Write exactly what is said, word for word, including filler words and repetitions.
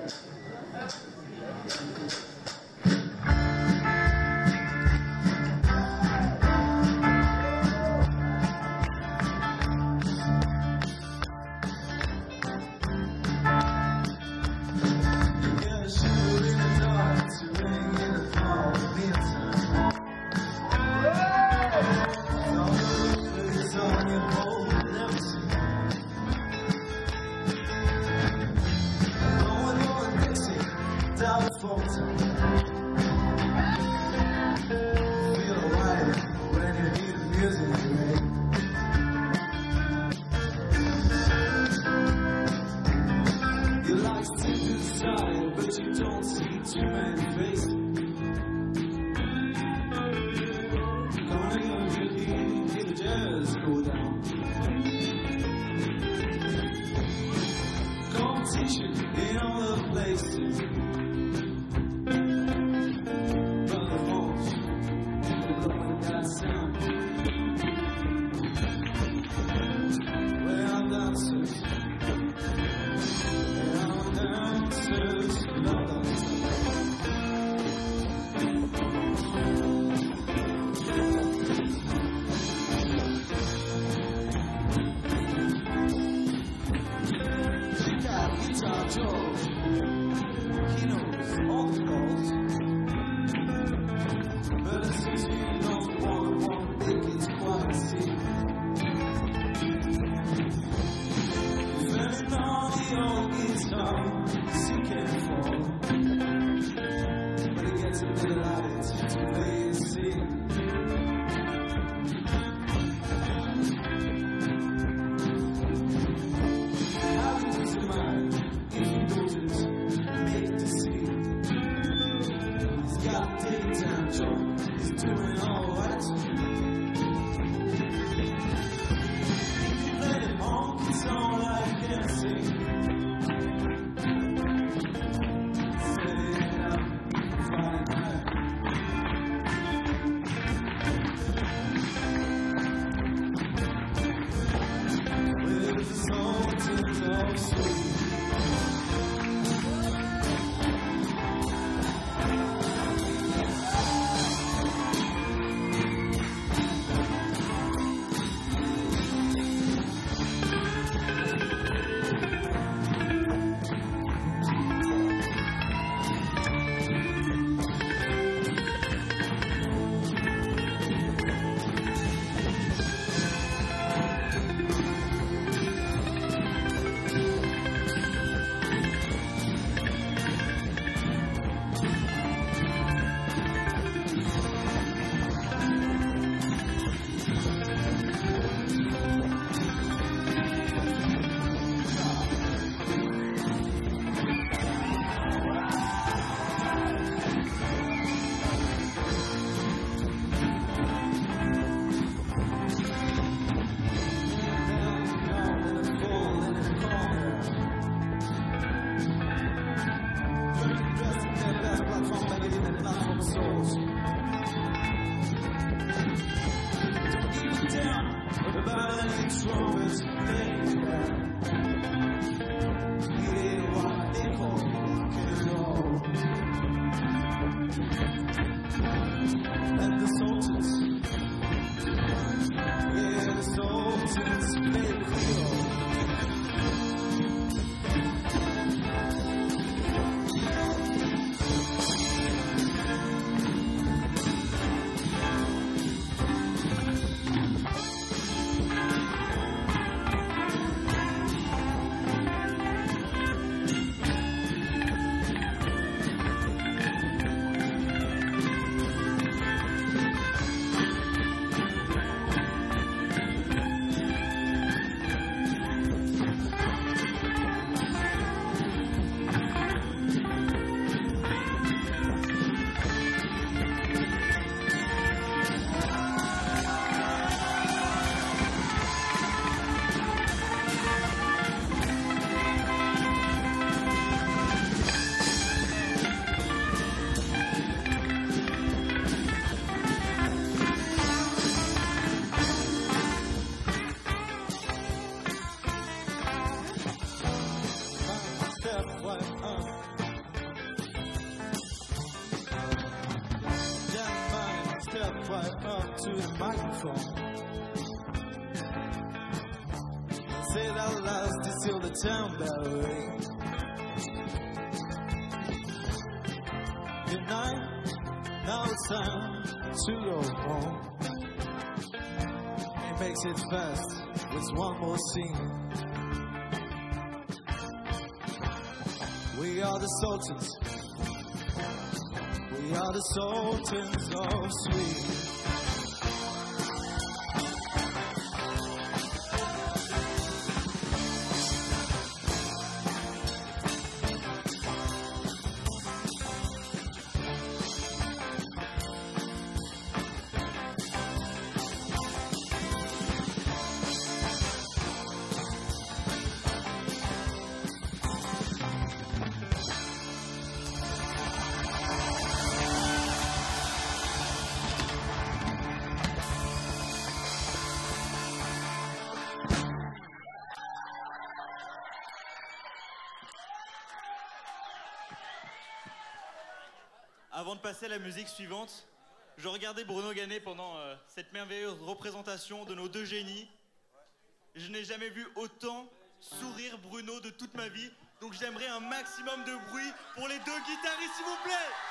But you don't see too many faces. Coming up your heat, it just go down. Competition in all the places. But the most, you love that sound. Where are dancers? Where are dancers? George, he knows all the calls, but it seems he knows one one thing is quite see. Learning on the old guitar, he can't fall, but he gets a bit light to play and sing. He's doing all right. Let him honk, it's all I can sing. Set it up, flying high. With the sultans of sweet. Step, what, uh. phone. Say that last until the town bell rings. Good night, now it's time to go home. He makes it fast with one more scene. We are the Sultans. We are the Sultans of Sweden. Avant de passer à la musique suivante, je regardais Bruno Ganet pendant euh, cette merveilleuse représentation de nos deux génies. Je n'ai jamais vu autant sourire Bruno de toute ma vie, donc j'aimerais un maximum de bruit pour les deux guitaristes, s'il vous plaît.